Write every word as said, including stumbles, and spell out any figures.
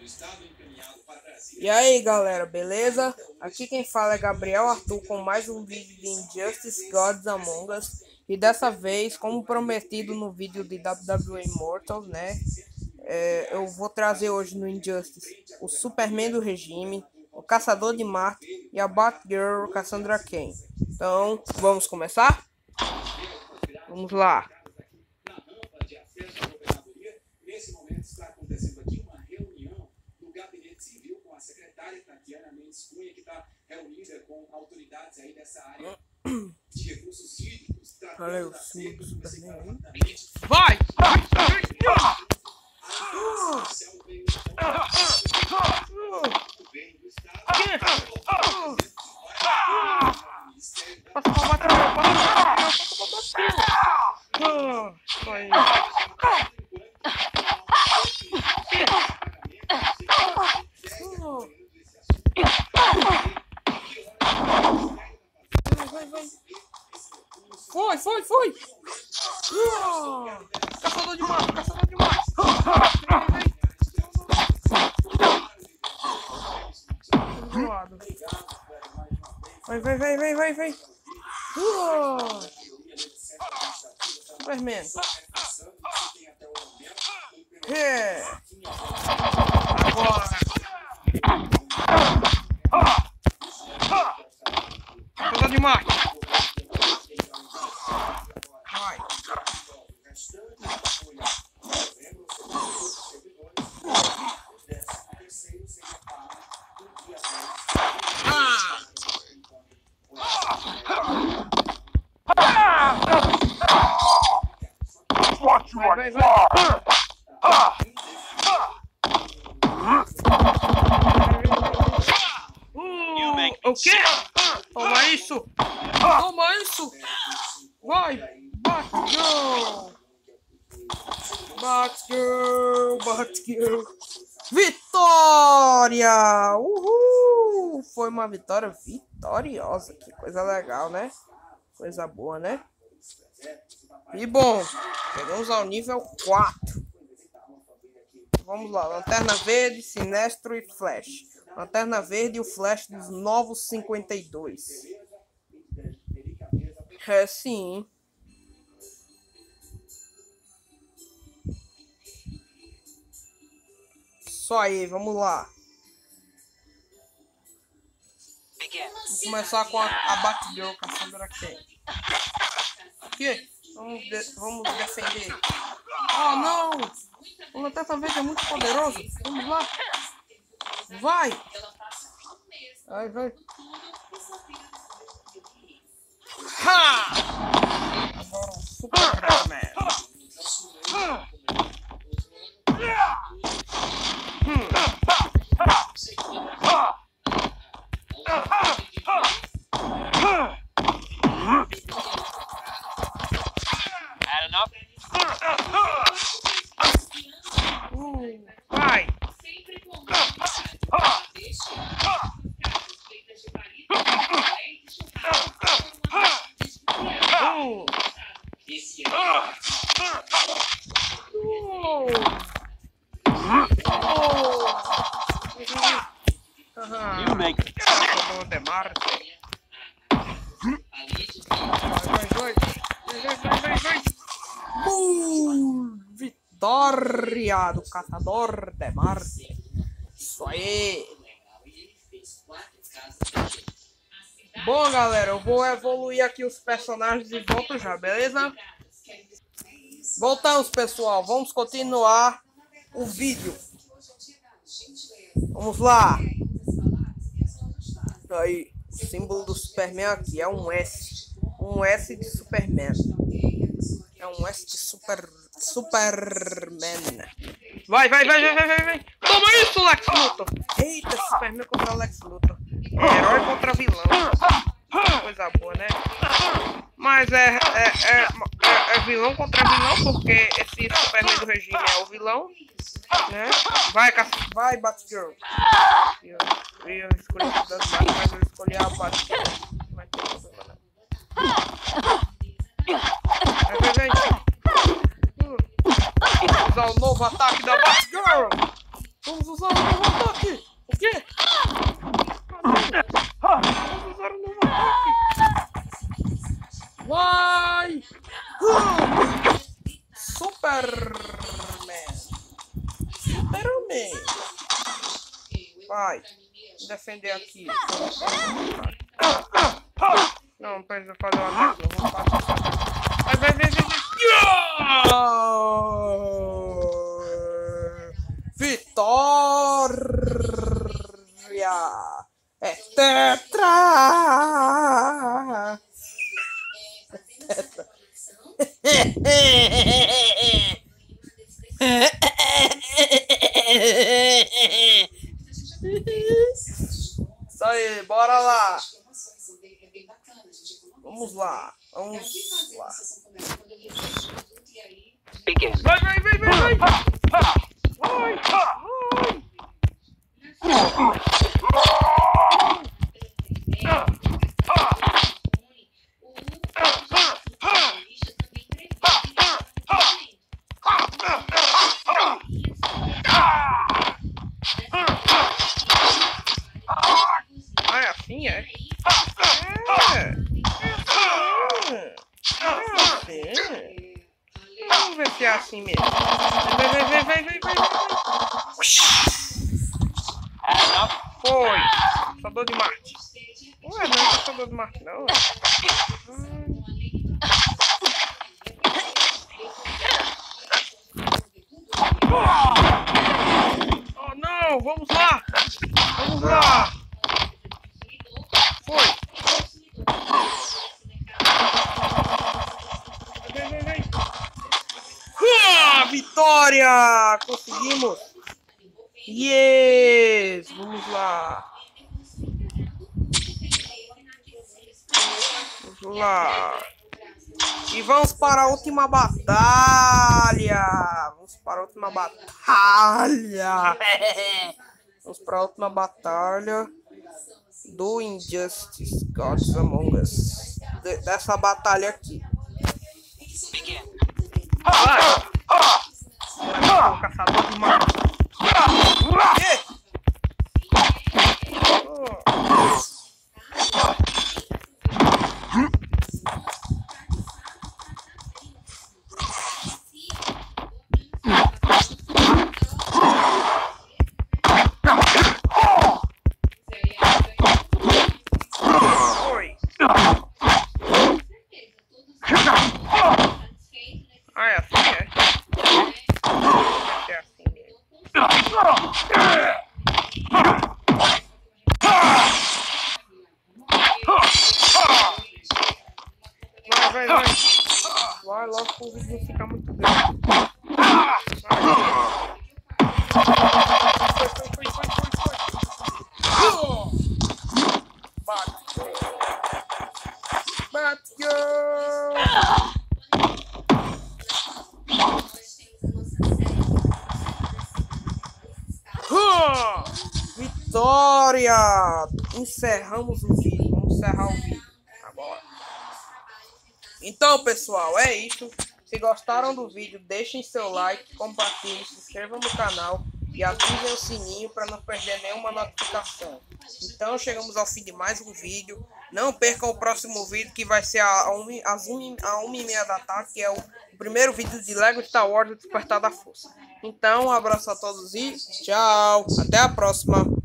E aí galera, beleza? Aqui quem fala é Gabriel Arthur com mais um vídeo de Injustice Gods Among Us. E dessa vez, como prometido no vídeo de W W A Immortal, né? É, eu vou trazer hoje no Injustice o Superman do Regime, o Caçador de Marte e a Batgirl Cassandra Cain. Então, vamos começar? Vamos lá. Nesse momento está acontecendo aqui uma reunião no Gabinete Civil com a secretária Tatiana Mendes Cunha, que está reunida com autoridades aí dessa área de recursos hídricos. Olha o símbolo do Superman. Vai! Passa pra bater, passa pra bater. Foi, foi, foi! Uh, caçador de mato, caçador de mato! Vai, vai, vai, vai, vai, vai! Uh, Superman! É! Agora! Caçador de mato! Vai, vai, vai. Uh, o quê? Toma isso! Toma isso! Vai! Batgirl! Batgirl! Batgirl! Vitória! Uhul! Foi uma vitória vitoriosa. Que coisa legal, né? Coisa boa, né? E bom, chegamos ao nível quatro. Vamos lá, Lanterna Verde, Sinestro e Flash. Lanterna Verde e o Flash dos novos cinquenta e dois. É sim. Só aí, vamos lá. Vamos começar com a, a Batgirl Cassandra Cain. Aqui. Vamos, de vamos defender. Oh não! O Lanterna Verde é muito poderoso. Vamos lá. Vai! Vai, vai. Ha! Agora o Superman. Uh, vai! Uh. You make de Marte. Vai, vai, vai, vai, vai. Uh, vitória do Caçador de Marte. Isso aí. Bom, galera, eu vou evoluir aqui os personagens de volta já, beleza? Voltamos, pessoal. Vamos continuar o vídeo. Vamos lá. Aí, o símbolo do Superman aqui é um S. Um S de Superman. É um S de Super... Superman. Vai, vai, vai, vai, vai, vai, vai. Toma isso, Lex Luthor. Eita, Superman contra Lex Luthor. É herói contra vilão. Coisa boa, né? Mas é, é, é, é, é vilão contra vilão, porque esse Superman do regime é o vilão, né? Vai, vai, Batgirl. Eu, eu escolhi o das Bat, mas eu escolhi a Batgirl. Vai ter problema, né? Vai, vai, vai. Usar o novo ataque da Batgirl. Vamos usar o novo ataque! O quê? Vamos usar o novo ataque! Vai! Superman! Superman! Vai! Defender aqui. Não, não precisa fazer o ataque. Vamos fazer. Vai, vai, vai, vai! Vitória! É tetra! Tetra! Isso aí, bora lá! Vamos lá, vamos lá. Vai, vai, vai, vai, vai! Vai, Ah, é assim, é? É, é assim. Vamos ver se é assim mesmo. Vai, vai, vai, vai, vai, vai, vai. Foi. Caçador de Marte. Ué, não é caçador de Marte, não. Hum. Oh, não. Vamos lá. Vamos lá. Foi. Vem, vem, vem. Ah, vitória! Conseguimos! Yes! Vamos lá! Vamos lá! E vamos para a última batalha! Vamos para a última batalha! Vamos para a última batalha do Injustice Gods Among Us. De, dessa batalha aqui. Vai! O caçador de Marte. Oi! Ah, é assim, é? É assim mesmo. Vai, vai, vai. Vai logo para o vídeo não ficar muito grande. Vai. Foi, foi, foi, foi, foi, foi. Batgirl. Batgirl. Vitória! Encerramos o vídeo. Vamos encerrar o vídeo agora. Então, pessoal, é isso. Se gostaram do vídeo, deixem seu like, compartilhem, se inscrevam no canal e ativem o sininho para não perder nenhuma notificação. Então, chegamos ao fim de mais um vídeo. Não percam o próximo vídeo, que vai ser às uma e meia da tarde, que é o primeiro vídeo de Lego Star Wars: O Despertar da Força. Então, um abraço a todos e tchau. Até a próxima.